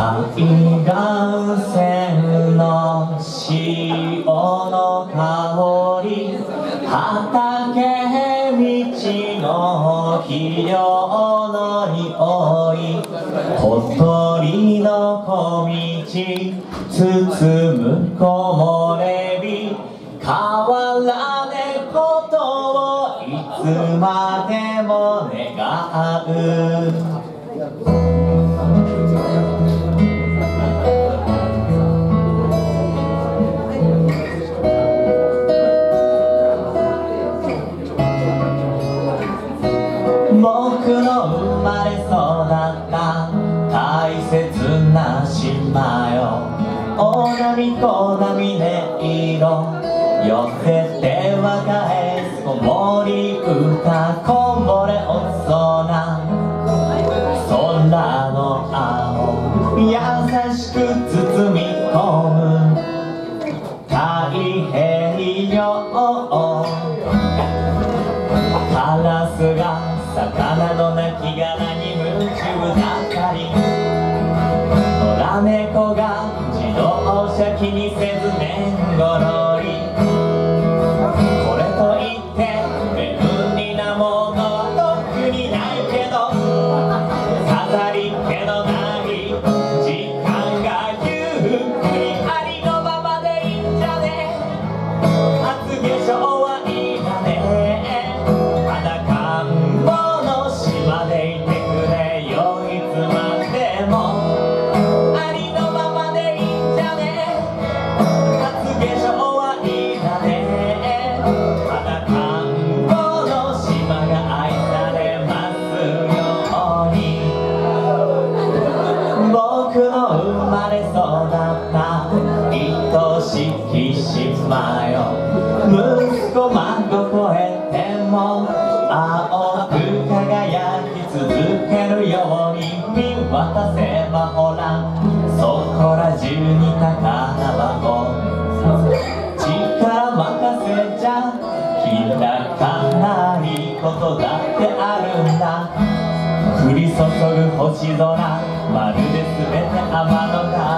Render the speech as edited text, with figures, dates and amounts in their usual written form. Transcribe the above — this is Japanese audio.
海岸線の潮の香り、畑道の肥料の匂い、小鳥の小道包む木漏れ日、変わらねことをいつまでも願う。僕の生まれ育った大切な島よ、大波小波音色寄せては返す子守歌、こぼれ落ちそうな空の青、優しく包み込む太平洋、カラスが魚の亡骸に夢中だったり、野良猫が自動車気にせずねんごろり、これといって便利なものは特にないけど、飾り気のない時間がゆっくりありのままでいいんじゃね、厚化粧はいいだね、裸んぼの島でいてくれよ、いつまでもありのままでいいんじゃね、厚化粧はいいだね、裸んぼの島が愛されますように。僕の生まれ育った愛しき島よ、息子孫越えても青く輝き続けるように見渡せばほら、そこら中に宝箱、力任せじゃ開かないことだってあるんだ、降り注ぐ星空、まるで全て天の川